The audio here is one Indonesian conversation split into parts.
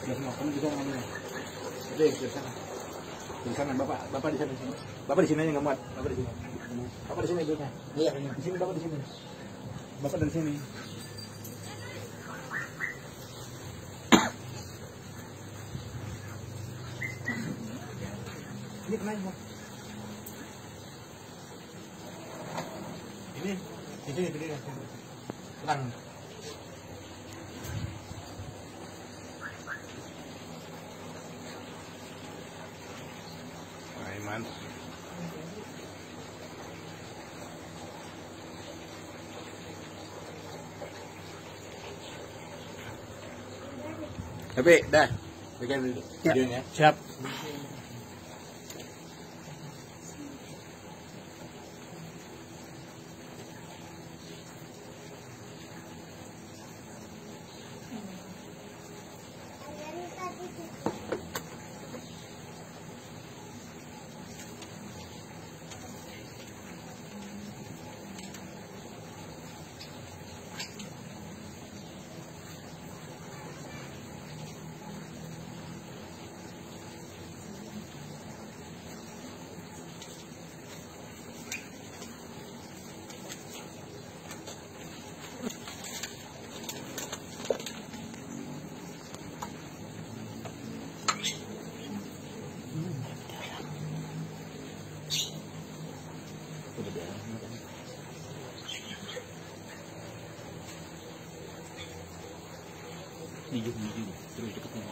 semua. Kamu bisa ngambilnya. Oke, di sana. Di sana, bapak di sana. Bapak di sini aja nggak muat. Bapak di sini. Bapak di sini duduknya. Iya, di sini bapak di sini. Bapak dari sini. Ini kenapa? Ini di sini berdiri. Tenang. Aiman. Tapi dah, bikin videonya. Siap. Dijung terus deketnya.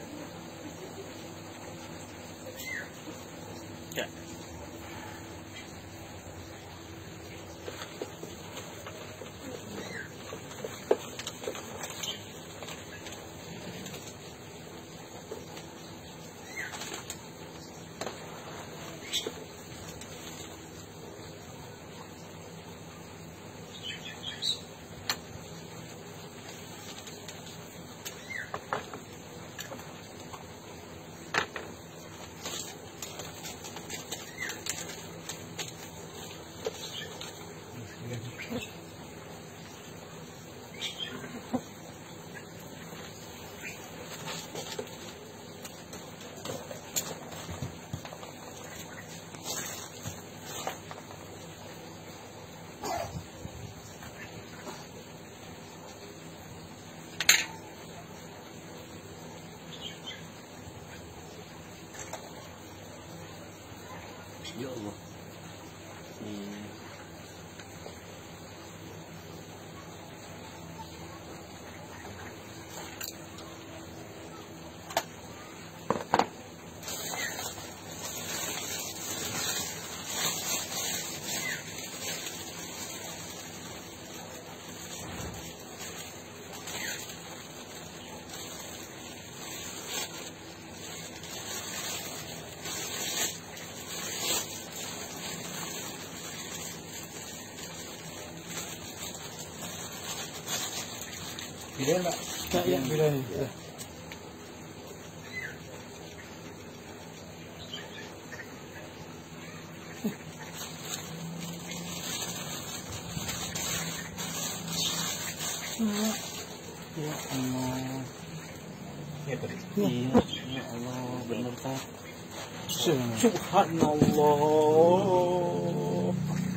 Ya. Ya Allah. Videoin, Pak. Ya, videoin. Ya. Ya Allah. Iya tadi. Iya, ya Allah, benar Pak. Subhanallah.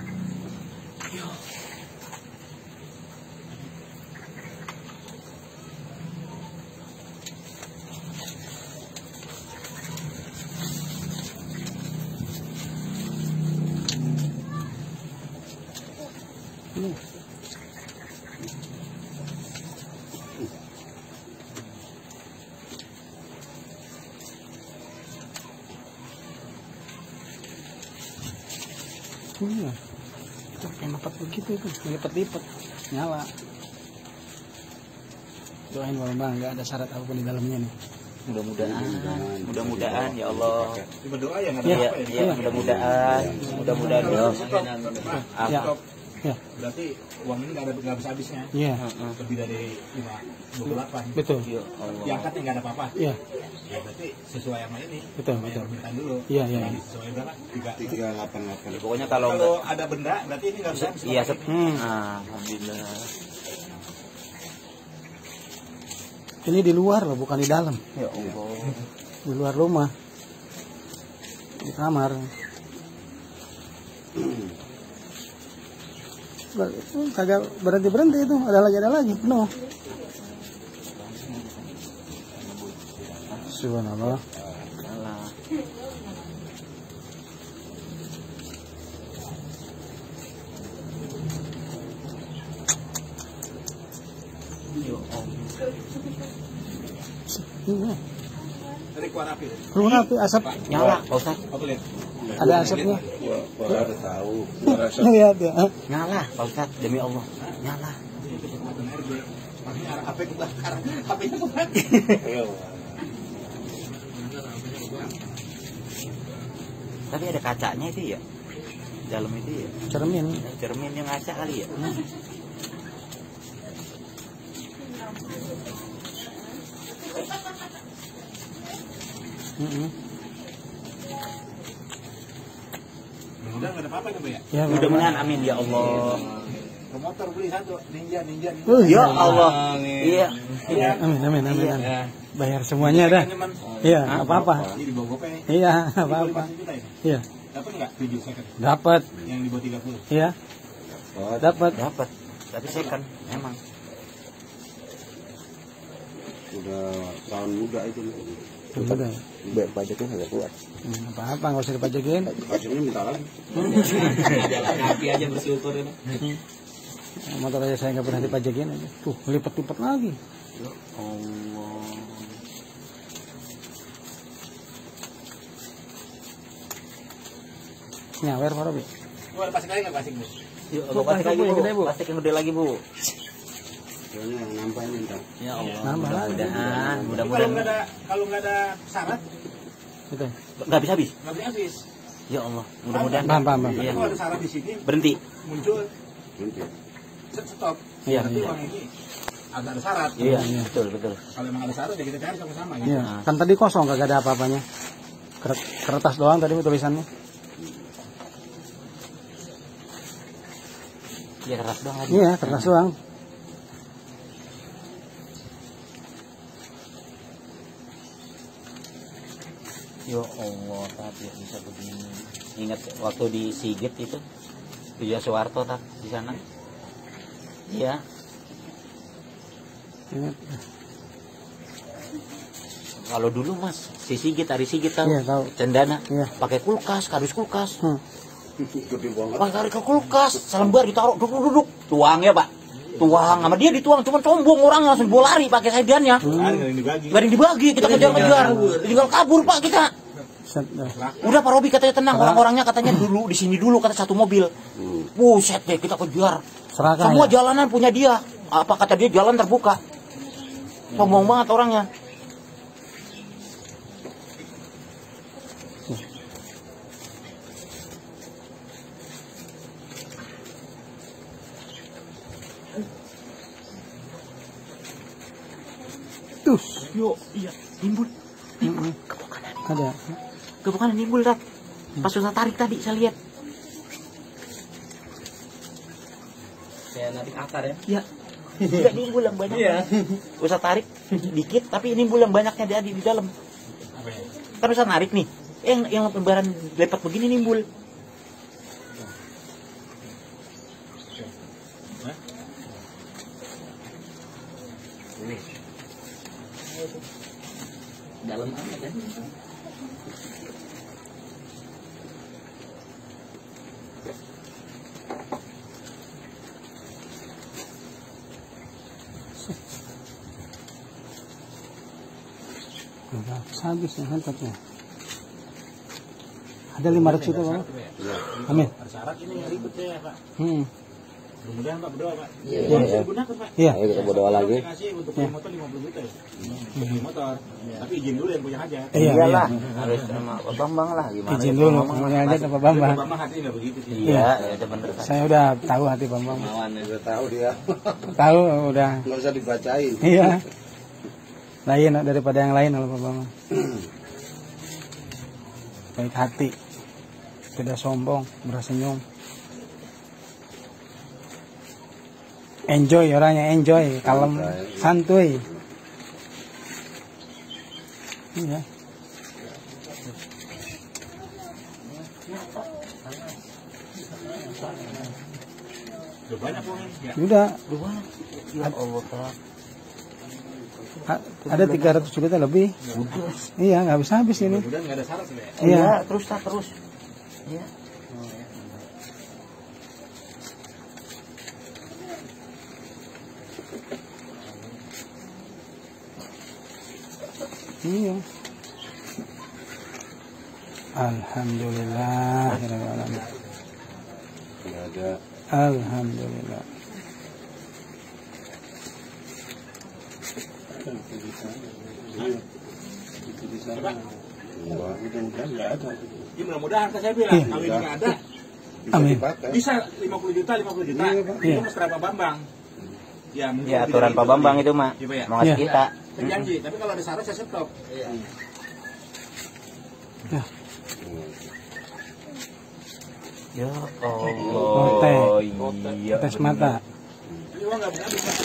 Iya. Tuh kayak lipat begitu itu, lipat-lipat, nyala. Doain Bang, nggak ada syarat apapun di dalamnya nih. Mudah-mudahan ya Allah. Berdoa ya nggak ada Iya, apa ya. iya, mudah-mudahan ya. Ya. Ya. Berarti uang ini nggak bisa habisnya. Iya. Lebih dari 528. Betul. Ya Allah. Diangkatnya nggak ada apa-apa. Iya. Ya berarti sesuai sama ini. Betul, Sama betul. yang permintaan dulu. Iya, iya. Nah, sesuai berapa? 388. Pokoknya kalau Kalau ada benda berarti ini nggak bisa habis. iya, pakai ini. alhamdulillah. Ini di luar loh, bukan di dalam. Ya Allah. Di luar rumah. Di kamar. Kagak berhenti itu. Ada lagi penuh. Subhanallah. Alah. Ya Allah. Ini. Dari keluar api. Keluar api, asap. Nyala, Pak Ustaz. Apa lihat? Ada asapnya. Wah, ada tahu. Lihat ya. Nyala, Pak Ustaz, demi Allah. Nyala. HP kebakar. HP-nya kebakar. Tapi ada kacanya itu ya. Dalam itu ya. Cermin. Cermin yang ngaca kali ya. Udah nggak ada apa-apa nih, Mbak ya? Ya, Mudah-mudahan amin ya Allah. Ke motor beli satu, ninja. Ya Allah. Iya. Iya. Amin. Iya. Bayar semuanya dah. Teman. Iya, apa-apa. Ini di bawah gopay. Iya, Ini beli apa-apa. 50 juta ya? Iya, Dapat nggak 7 second? dapat. Yang di bawah 30. Iya, dapat. Dapat. Tapi second emang. Udah tahun muda itu. Udah. Bayar pajaknya agak kuat. Apa-apa, nggak usah dipajakin. Pajaknya minta lagi. Api aja bersyukur ini. Motor aja saya nggak pernah dipajakin aja. Tuh, lipat-lipat lagi. Ya Allah. Nyawer Pak Robi. Gua ada plastik lagi nggak plastik, Bu? Yuk, Bu, plastik lagi, plastik Bu. gede, Bu. Plastik yang gede lagi, Bu. Kayaknya yang nambah ini ntar. Ya Allah. Nambah lagi. Mudah-mudahan, Tapi mudah-mudahan. kalau nggak ada syarat, Gitu. Nggak habis-habis. nggak boleh habis. Ya Allah, mudah-mudahan. Paham. Iya. Kalau ada syarat di sini Berhenti. muncul Nanti. stop. Iya. Tapi uang ini agak ada syarat. Iya, betul. Kalau emang ada syarat ya kita cari sama-sama ya. Iya, kan tadi kosong kagak ada apa-apanya. Kertas doang tadi tulisannya. Ya keras doang lagi. Iya, kertas doang. Ya Allah, tapi bisa begini. Ingat waktu di Sigit itu, Tujuh Soeharto tak di sana. Iya. Ingat. Kalau dulu Mas, si Sigit, Ari Sigit tahu. Iya, tahu. Cendana. Iya. Pakai kulkas, kardus kulkas. Gede banget. Pas tarik ke kulkas, selembar ditaruh, duduk. Tuang ya Pak. Tuang sama dia dituang, cuma sombong orang langsung bola lari pakai saidannya. Ada yang dibagi. Gak ada yang dibagi, kita kejar-kejar. Tinggal kabur Pak kita. Set dah. Udah Pak Robi katanya tenang, orang-orangnya katanya dulu di sini dulu kata satu mobil. Buset deh kita kejar. Serakah Semua ya? jalanan punya dia. Apa kata dia jalan terbuka. Sombong banget orangnya. Tuh. Yo, iya, nimbul. Ada. Kebukan nimbul dah. Pas susah tarik tadi saya lihat. Kayak narik akar ya. Iya. Tidak nimbul yang banyak. Iya. Usah tarik dikit tapi nimbul yang banyaknya dia di dalam. Apa ya? Kan usah narik nih. Yang lembaran lepat begini nimbul. Ini. Dalam amat ya. Udah habis yang hantatnya. Ada 500 juta Pak. Amin. Ada syarat ini yang ribet ya Pak. Mudah-mudahan Pak berdoa Pak. Iya. Uang bisa digunakan Pak. Iya. Ayo kita berdoa lagi. Saya kasih untuk beli motor 50 juta ya. Beli motor. Tapi izin dulu yang punya hajat. Iya, Iyalah, harus sama Pak Bambang lah gimana. Izin dulu, ngomongnya aja sama Bambang. Bapak hatinya nggak begitu sih. Iya, itu bener. Saya udah tahu hati Bambang. Mawan udah tahu dia. Tahu udah. Nggak usah dibacain. Iya. Lain daripada yang lain kalau Pak Bambang. Baik hati. Tidak sombong, bersenyum. Enjoy orangnya, enjoy, kalem, santuy. Iya. Udah banyak pohon ya. Udah. Ya Allah, Tat. Ada 300 juta lebih. Iya, nggak habis-habis ini. Mudah-mudahan nggak ada syarat ya. Iya. Terus Tat, terus. Iya. Iya. Alhamdulillah. Nggak ada. Alhamdulillah. Mudah-mudahan nggak ada. Ya mudah-mudahan kan saya bilang kalau ini nggak ada Bisa Amin. dipakai. bisa 50 juta. Iya. Itu mesra Pak Bambang. Ya, mungkin Ya lebih aturan dari Pak itu Bambang kali. itu mah. Iya, Pak, ya. Mau ngasih Iya. kita. Saya janji, tapi kalau ada syarat saya stop. Ya Oke. Allah. Iya. Tes mata. Ini uang nggak habis Pak.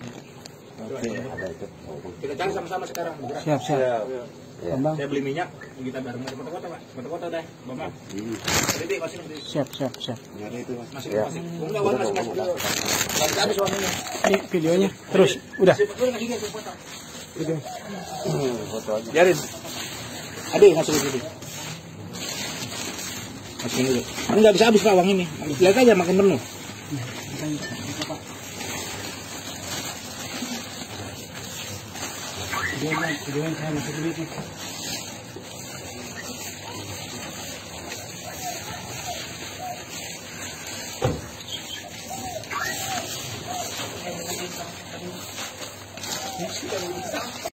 Kita cari sama-sama sekarang. Bergerak. Siap, siap. Bambang. Saya beli minyak, kita bareng dari kota-kota Pak. Kota-kota deh, Bambang. Jadi masih Siap, siap, siap. Nggak ada itu mas. masih. Enggak, uang masih masih. Lagi habis uangnya. Ini videonya. Terus, udah. Foto aja. Biarin. Adik ngasih dulu. Masukin dulu. Ini nggak bisa habis Pak uang ini. Lihat aja makin penuh. Videonya saya masih duit nih.